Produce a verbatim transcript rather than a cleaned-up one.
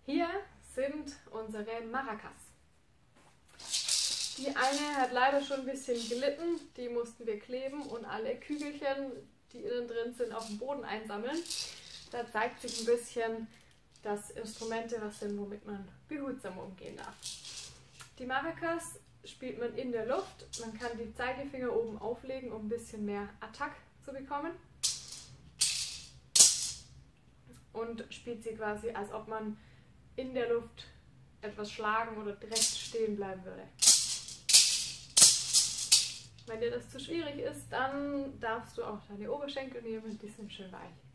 Hier sind unsere Maracas. Die eine hat leider schon ein bisschen gelitten, die mussten wir kleben und alle Kügelchen, die innen drin sind, auf dem Boden einsammeln. Da zeigt sich ein bisschen, dass Instrumente was sind, womit man behutsam umgehen darf. Die Maracas spielt man in der Luft. Man kann die Zeigefinger oben auflegen, um ein bisschen mehr Attack zu bekommen. Und spielt sie quasi, als ob man in der Luft etwas schlagen oder direkt stehen bleiben würde. Wenn dir das zu schwierig ist, dann darfst du auch deine Oberschenkel nehmen, die sind schön weich.